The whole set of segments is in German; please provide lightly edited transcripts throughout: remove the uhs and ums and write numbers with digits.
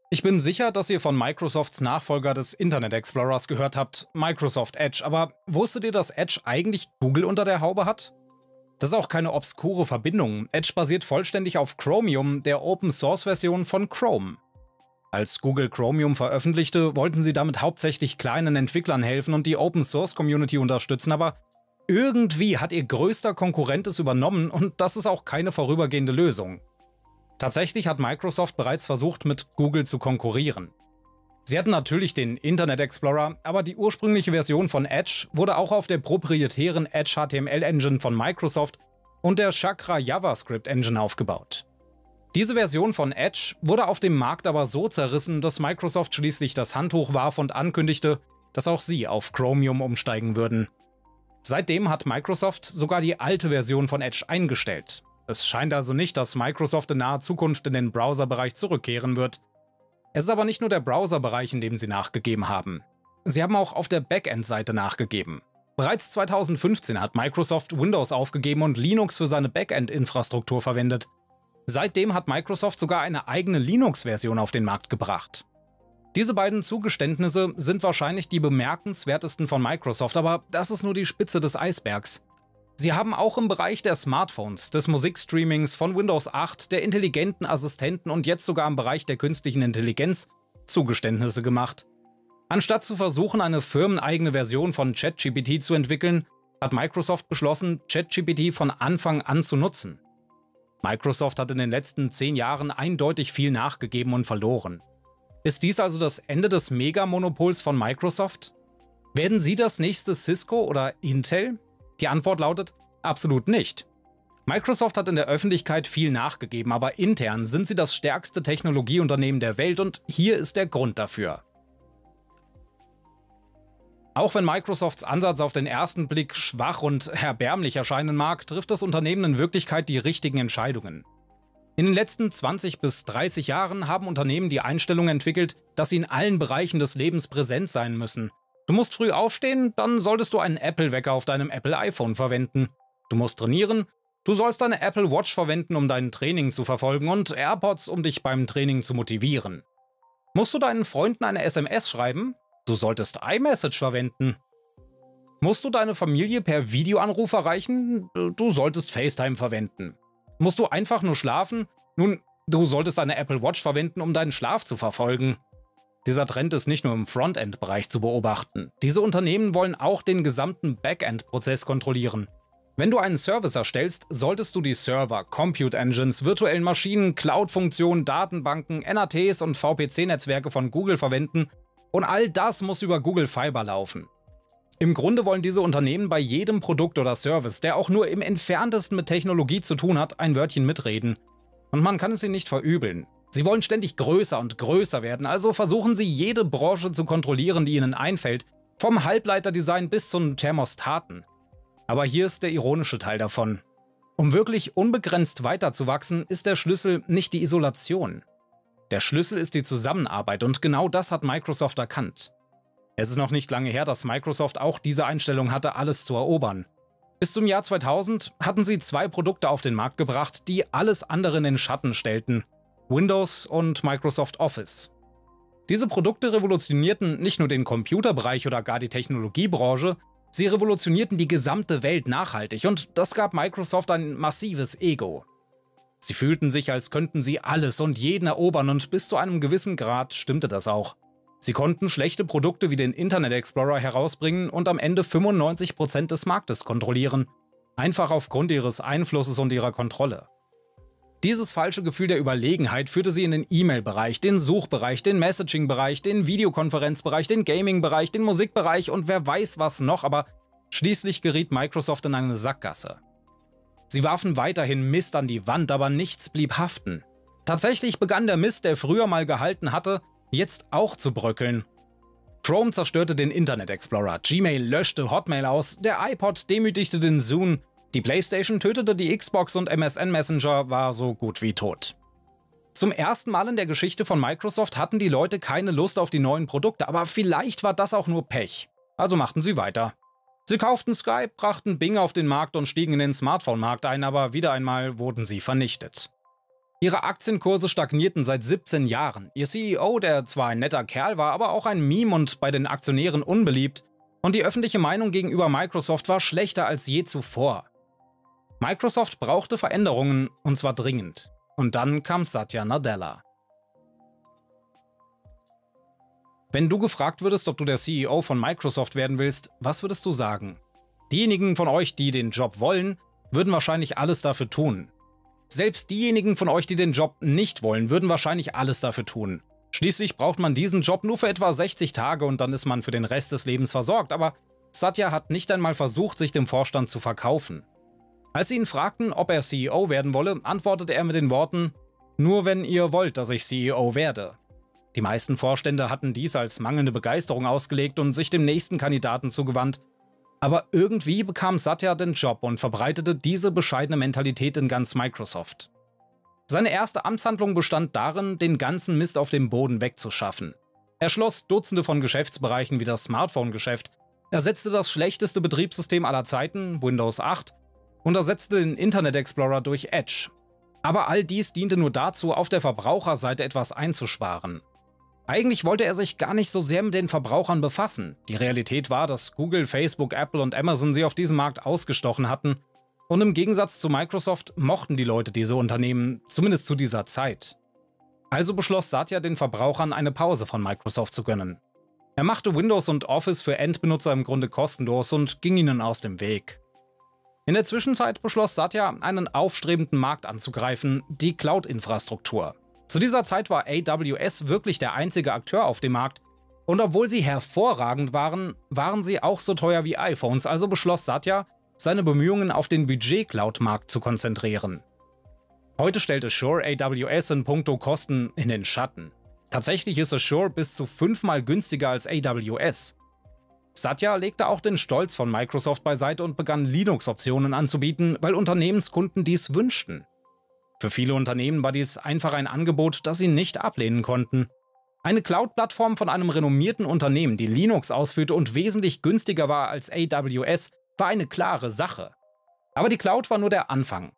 Ich bin sicher, dass ihr von Microsofts Nachfolger des Internet Explorers gehört habt, Microsoft Edge, aber wusstet ihr, dass Edge eigentlich Google unter der Haube hat? Das ist auch keine obskure Verbindung. Edge basiert vollständig auf Chromium, der Open-Source-Version von Chrome. Als Google Chromium veröffentlichte, wollten sie damit hauptsächlich kleinen Entwicklern helfen und die Open-Source-Community unterstützen, aber irgendwie hat ihr größter Konkurrent es übernommen und das ist auch keine vorübergehende Lösung. Tatsächlich hat Microsoft bereits versucht, mit Google zu konkurrieren. Sie hatten natürlich den Internet Explorer, aber die ursprüngliche Version von Edge wurde auch auf der proprietären Edge HTML Engine von Microsoft und der Chakra JavaScript Engine aufgebaut. Diese Version von Edge wurde auf dem Markt aber so zerrissen, dass Microsoft schließlich das Handtuch warf und ankündigte, dass auch sie auf Chromium umsteigen würden. Seitdem hat Microsoft sogar die alte Version von Edge eingestellt. Es scheint also nicht, dass Microsoft in naher Zukunft in den Browserbereich zurückkehren wird. Es ist aber nicht nur der Browserbereich, in dem sie nachgegeben haben. Sie haben auch auf der Backend-Seite nachgegeben. Bereits 2015 hat Microsoft Windows aufgegeben und Linux für seine Backend-Infrastruktur verwendet. Seitdem hat Microsoft sogar eine eigene Linux-Version auf den Markt gebracht. Diese beiden Zugeständnisse sind wahrscheinlich die bemerkenswertesten von Microsoft, aber das ist nur die Spitze des Eisbergs. Sie haben auch im Bereich der Smartphones, des Musikstreamings, von Windows 8, der intelligenten Assistenten und jetzt sogar im Bereich der künstlichen Intelligenz Zugeständnisse gemacht. Anstatt zu versuchen, eine firmeneigene Version von ChatGPT zu entwickeln, hat Microsoft beschlossen, ChatGPT von Anfang an zu nutzen. Microsoft hat in den letzten 10 Jahren eindeutig viel nachgegeben und verloren. Ist dies also das Ende des Megamonopols von Microsoft? Werden sie das nächste Cisco oder Intel? Die Antwort lautet, absolut nicht. Microsoft hat in der Öffentlichkeit viel nachgegeben, aber intern sind sie das stärkste Technologieunternehmen der Welt und hier ist der Grund dafür. Auch wenn Microsofts Ansatz auf den ersten Blick schwach und erbärmlich erscheinen mag, trifft das Unternehmen in Wirklichkeit die richtigen Entscheidungen. In den letzten 20 bis 30 Jahren haben Unternehmen die Einstellung entwickelt, dass sie in allen Bereichen des Lebens präsent sein müssen. Du musst früh aufstehen, dann solltest du einen Apple-Wecker auf deinem Apple iPhone verwenden. Du musst trainieren, du sollst deine Apple Watch verwenden, um dein Training zu verfolgen und AirPods, um dich beim Training zu motivieren. Musst du deinen Freunden eine SMS schreiben? Du solltest iMessage verwenden. Musst du deine Familie per Videoanruf erreichen? Du solltest FaceTime verwenden. Musst du einfach nur schlafen? Nun, du solltest eine Apple Watch verwenden, um deinen Schlaf zu verfolgen. Dieser Trend ist nicht nur im Frontend-Bereich zu beobachten. Diese Unternehmen wollen auch den gesamten Backend-Prozess kontrollieren. Wenn du einen Service erstellst, solltest du die Server, Compute Engines, virtuellen Maschinen, Cloud-Funktionen, Datenbanken, NATs und VPC-Netzwerke von Google verwenden und all das muss über Google Fiber laufen. Im Grunde wollen diese Unternehmen bei jedem Produkt oder Service, der auch nur im entferntesten mit Technologie zu tun hat, ein Wörtchen mitreden. Und man kann es ihnen nicht verübeln. Sie wollen ständig größer und größer werden, also versuchen sie jede Branche zu kontrollieren, die ihnen einfällt, vom Halbleiterdesign bis zum Thermostaten. Aber hier ist der ironische Teil davon. Um wirklich unbegrenzt weiterzuwachsen, ist der Schlüssel nicht die Isolation. Der Schlüssel ist die Zusammenarbeit und genau das hat Microsoft erkannt. Es ist noch nicht lange her, dass Microsoft auch diese Einstellung hatte, alles zu erobern. Bis zum Jahr 2000 hatten sie 2 Produkte auf den Markt gebracht, die alles andere in den Schatten stellten: Windows und Microsoft Office. Diese Produkte revolutionierten nicht nur den Computerbereich oder gar die Technologiebranche, sie revolutionierten die gesamte Welt nachhaltig und das gab Microsoft ein massives Ego. Sie fühlten sich, als könnten sie alles und jeden erobern und bis zu einem gewissen Grad stimmte das auch. Sie konnten schlechte Produkte wie den Internet Explorer herausbringen und am Ende 95% des Marktes kontrollieren, einfach aufgrund ihres Einflusses und ihrer Kontrolle. Dieses falsche Gefühl der Überlegenheit führte sie in den E-Mail-Bereich, den Suchbereich, den Messaging-Bereich, den Videokonferenzbereich, den Gaming-Bereich, den Musikbereich und wer weiß was noch, aber schließlich geriet Microsoft in eine Sackgasse. Sie warfen weiterhin Mist an die Wand, aber nichts blieb haften. Tatsächlich begann der Mist, der früher mal gehalten hatte, jetzt auch zu bröckeln. Chrome zerstörte den Internet Explorer, Gmail löschte Hotmail aus, der iPod demütigte den Zune, die PlayStation tötete die Xbox und MSN Messenger war so gut wie tot. Zum ersten Mal in der Geschichte von Microsoft hatten die Leute keine Lust auf die neuen Produkte, aber vielleicht war das auch nur Pech. Also machten sie weiter. Sie kauften Skype, brachten Bing auf den Markt und stiegen in den Smartphone-Markt ein, aber wieder einmal wurden sie vernichtet. Ihre Aktienkurse stagnierten seit 17 Jahren. Ihr CEO, der zwar ein netter Kerl war, aber auch ein Meme und bei den Aktionären unbeliebt, und die öffentliche Meinung gegenüber Microsoft war schlechter als je zuvor. Microsoft brauchte Veränderungen, und zwar dringend. Und dann kam Satya Nadella. Wenn du gefragt würdest, ob du der CEO von Microsoft werden willst, was würdest du sagen? Diejenigen von euch, die den Job wollen, würden wahrscheinlich alles dafür tun. Selbst diejenigen von euch, die den Job nicht wollen, würden wahrscheinlich alles dafür tun. Schließlich braucht man diesen Job nur für etwa 60 Tage und dann ist man für den Rest des Lebens versorgt, aber Satya hat nicht einmal versucht, sich dem Vorstand zu verkaufen. Als sie ihn fragten, ob er CEO werden wolle, antwortete er mit den Worten: „Nur wenn ihr wollt, dass ich CEO werde." Die meisten Vorstände hatten dies als mangelnde Begeisterung ausgelegt und sich dem nächsten Kandidaten zugewandt. Aber irgendwie bekam Satya den Job und verbreitete diese bescheidene Mentalität in ganz Microsoft. Seine erste Amtshandlung bestand darin, den ganzen Mist auf dem Boden wegzuschaffen. Er schloss Dutzende von Geschäftsbereichen wie das Smartphone-Geschäft, ersetzte das schlechteste Betriebssystem aller Zeiten, Windows 8, und ersetzte den Internet Explorer durch Edge. Aber all dies diente nur dazu, auf der Verbraucherseite etwas einzusparen. Eigentlich wollte er sich gar nicht so sehr mit den Verbrauchern befassen. Die Realität war, dass Google, Facebook, Apple und Amazon sie auf diesem Markt ausgestochen hatten. Und im Gegensatz zu Microsoft mochten die Leute diese Unternehmen, zumindest zu dieser Zeit. Also beschloss Satya, den Verbrauchern eine Pause von Microsoft zu gönnen. Er machte Windows und Office für Endbenutzer im Grunde kostenlos und ging ihnen aus dem Weg. In der Zwischenzeit beschloss Satya, einen aufstrebenden Markt anzugreifen, die Cloud-Infrastruktur. Zu dieser Zeit war AWS wirklich der einzige Akteur auf dem Markt, und obwohl sie hervorragend waren, waren sie auch so teuer wie iPhones, also beschloss Satya, seine Bemühungen auf den Budget-Cloud-Markt zu konzentrieren. Heute stellt Azure AWS in puncto Kosten in den Schatten. Tatsächlich ist Azure bis zu 5-mal günstiger als AWS. Satya legte auch den Stolz von Microsoft beiseite und begann Linux-Optionen anzubieten, weil Unternehmenskunden dies wünschten. Für viele Unternehmen war dies einfach ein Angebot, das sie nicht ablehnen konnten. Eine Cloud-Plattform von einem renommierten Unternehmen, die Linux ausführte und wesentlich günstiger war als AWS, war eine klare Sache. Aber die Cloud war nur der Anfang.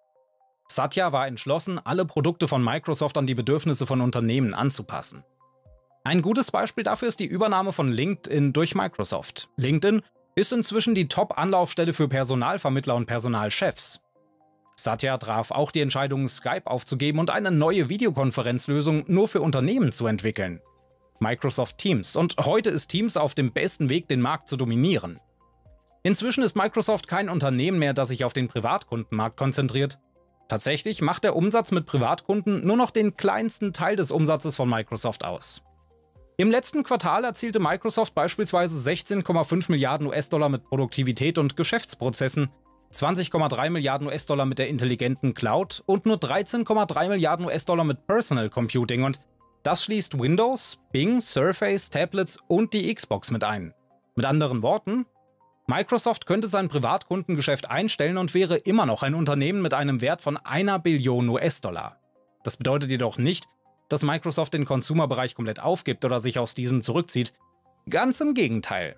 Satya war entschlossen, alle Produkte von Microsoft an die Bedürfnisse von Unternehmen anzupassen. Ein gutes Beispiel dafür ist die Übernahme von LinkedIn durch Microsoft. LinkedIn ist inzwischen die Top-Anlaufstelle für Personalvermittler und Personalchefs. Satya traf auch die Entscheidung, Skype aufzugeben und eine neue Videokonferenzlösung nur für Unternehmen zu entwickeln. Microsoft Teams, und heute ist Teams auf dem besten Weg, den Markt zu dominieren. Inzwischen ist Microsoft kein Unternehmen mehr, das sich auf den Privatkundenmarkt konzentriert. Tatsächlich macht der Umsatz mit Privatkunden nur noch den kleinsten Teil des Umsatzes von Microsoft aus. Im letzten Quartal erzielte Microsoft beispielsweise 16,5 Milliarden US-Dollar mit Produktivität und Geschäftsprozessen, 20,3 Milliarden US-Dollar mit der intelligenten Cloud und nur 13,3 Milliarden US-Dollar mit Personal Computing, und das schließt Windows, Bing, Surface, Tablets und die Xbox mit ein. Mit anderen Worten, Microsoft könnte sein Privatkundengeschäft einstellen und wäre immer noch ein Unternehmen mit einem Wert von 1 Billion US-Dollar. Das bedeutet jedoch nicht, dass Microsoft den Consumer-Bereich komplett aufgibt oder sich aus diesem zurückzieht. Ganz im Gegenteil.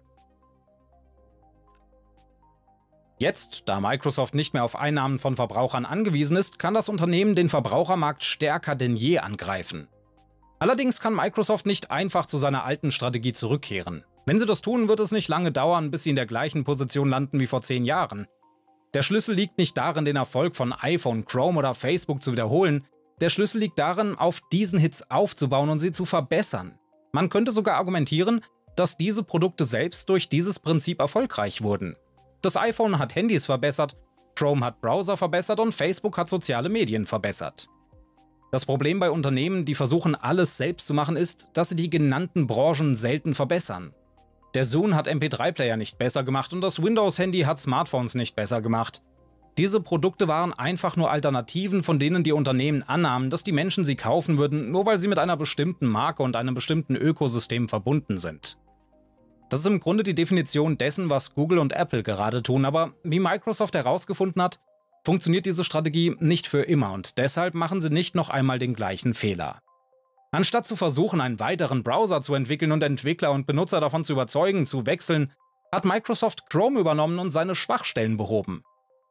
Jetzt, da Microsoft nicht mehr auf Einnahmen von Verbrauchern angewiesen ist, kann das Unternehmen den Verbrauchermarkt stärker denn je angreifen. Allerdings kann Microsoft nicht einfach zu seiner alten Strategie zurückkehren. Wenn sie das tun, wird es nicht lange dauern, bis sie in der gleichen Position landen wie vor 10 Jahren. Der Schlüssel liegt nicht darin, den Erfolg von iPhone, Chrome oder Facebook zu wiederholen. Der Schlüssel liegt darin, auf diesen Hits aufzubauen und sie zu verbessern. Man könnte sogar argumentieren, dass diese Produkte selbst durch dieses Prinzip erfolgreich wurden. Das iPhone hat Handys verbessert, Chrome hat Browser verbessert und Facebook hat soziale Medien verbessert. Das Problem bei Unternehmen, die versuchen, alles selbst zu machen, ist, dass sie die genannten Branchen selten verbessern. Der Zune hat MP3-Player nicht besser gemacht und das Windows-Handy hat Smartphones nicht besser gemacht. Diese Produkte waren einfach nur Alternativen, von denen die Unternehmen annahmen, dass die Menschen sie kaufen würden, nur weil sie mit einer bestimmten Marke und einem bestimmten Ökosystem verbunden sind. Das ist im Grunde die Definition dessen, was Google und Apple gerade tun, aber wie Microsoft herausgefunden hat, funktioniert diese Strategie nicht für immer und deshalb machen sie nicht noch einmal den gleichen Fehler. Anstatt zu versuchen, einen weiteren Browser zu entwickeln und Entwickler und Benutzer davon zu überzeugen, zu wechseln, hat Microsoft Chrome übernommen und seine Schwachstellen behoben.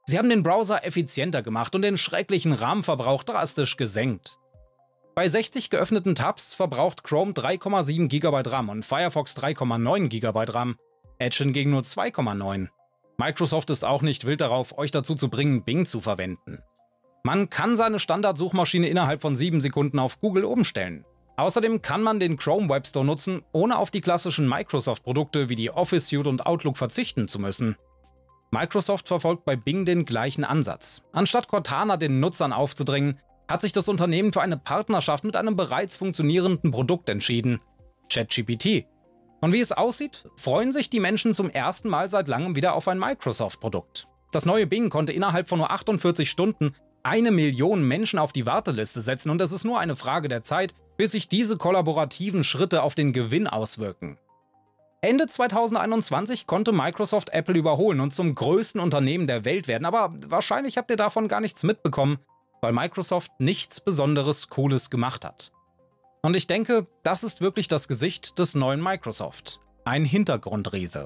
Sie haben den Browser effizienter gemacht und den schrecklichen RAM-Verbrauch drastisch gesenkt. Bei 60 geöffneten Tabs verbraucht Chrome 3,7 GB RAM und Firefox 3,9 GB RAM, Edge hingegen nur 2,9. Microsoft ist auch nicht wild darauf, euch dazu zu bringen, Bing zu verwenden. Man kann seine Standardsuchmaschine innerhalb von 7 Sekunden auf Google umstellen. Außerdem kann man den Chrome Web Store nutzen, ohne auf die klassischen Microsoft-Produkte wie die Office Suite und Outlook verzichten zu müssen. Microsoft verfolgt bei Bing den gleichen Ansatz. Anstatt Cortana den Nutzern aufzudrängen, hat sich das Unternehmen für eine Partnerschaft mit einem bereits funktionierenden Produkt entschieden: ChatGPT. Und wie es aussieht, freuen sich die Menschen zum ersten Mal seit langem wieder auf ein Microsoft-Produkt. Das neue Bing konnte innerhalb von nur 48 Stunden 1 Million Menschen auf die Warteliste setzen und es ist nur eine Frage der Zeit, bis sich diese kollaborativen Schritte auf den Gewinn auswirken. Ende 2021 konnte Microsoft Apple überholen und zum größten Unternehmen der Welt werden, aber wahrscheinlich habt ihr davon gar nichts mitbekommen, weil Microsoft nichts Besonderes Cooles gemacht hat. Und ich denke, das ist wirklich das Gesicht des neuen Microsoft. Ein Hintergrundriese.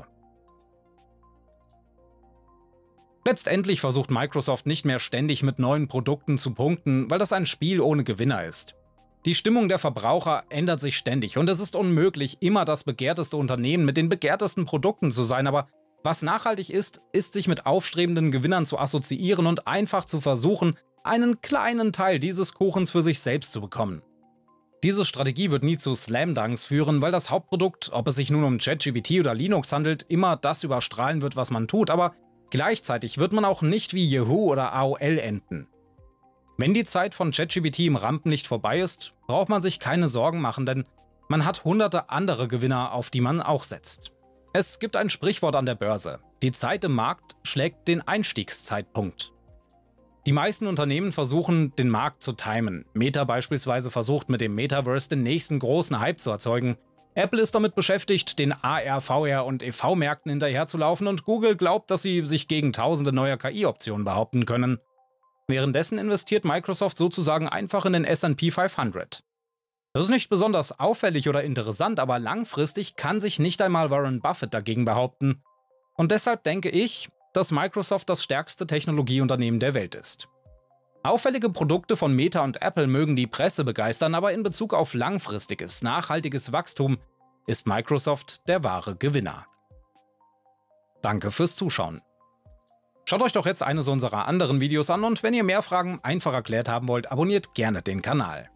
Letztendlich versucht Microsoft nicht mehr ständig mit neuen Produkten zu punkten, weil das ein Spiel ohne Gewinner ist. Die Stimmung der Verbraucher ändert sich ständig und es ist unmöglich, immer das begehrteste Unternehmen mit den begehrtesten Produkten zu sein, aber was nachhaltig ist, ist sich mit aufstrebenden Gewinnern zu assoziieren und einfach zu versuchen, einen kleinen Teil dieses Kuchens für sich selbst zu bekommen. Diese Strategie wird nie zu Slam-Dunks führen, weil das Hauptprodukt, ob es sich nun um ChatGPT oder Linux handelt, immer das überstrahlen wird, was man tut, aber gleichzeitig wird man auch nicht wie Yahoo oder AOL enden. Wenn die Zeit von ChatGPT im Rampenlicht vorbei ist, braucht man sich keine Sorgen machen, denn man hat hunderte andere Gewinner, auf die man auch setzt. Es gibt ein Sprichwort an der Börse: Die Zeit im Markt schlägt den Einstiegszeitpunkt. Die meisten Unternehmen versuchen, den Markt zu timen. Meta beispielsweise versucht mit dem Metaverse den nächsten großen Hype zu erzeugen. Apple ist damit beschäftigt, den AR, VR und EV-Märkten hinterherzulaufen und Google glaubt, dass sie sich gegen tausende neuer KI-Optionen behaupten können. Währenddessen investiert Microsoft sozusagen einfach in den S&P 500. Das ist nicht besonders auffällig oder interessant, aber langfristig kann sich nicht einmal Warren Buffett dagegen behaupten. Und deshalb denke ich, dass Microsoft das stärkste Technologieunternehmen der Welt ist. Auffällige Produkte von Meta und Apple mögen die Presse begeistern, aber in Bezug auf langfristiges, nachhaltiges Wachstum ist Microsoft der wahre Gewinner. Danke fürs Zuschauen. Schaut euch doch jetzt eines unserer anderen Videos an und wenn ihr mehr Fragen einfach erklärt haben wollt, abonniert gerne den Kanal.